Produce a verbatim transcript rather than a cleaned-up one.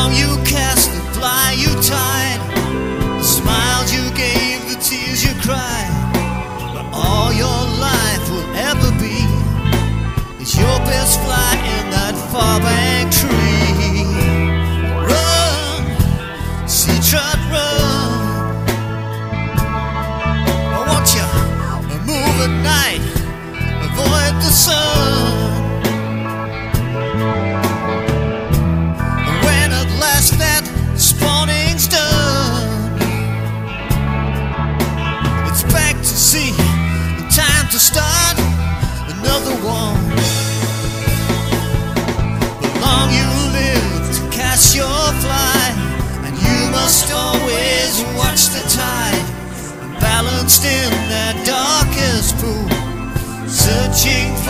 long you cast, the fly you tied, the smiles you gave, the tears you cried. But all your life will ever be is your best fly in that far bank tree. Run, sea trout, run. I want you to move at night, avoid the sun. When at last that spawning's done, it's back to sea, time to start another one. The long you live to cast your fly, and you must always watch the tide, balanced in that darkest pool, searching for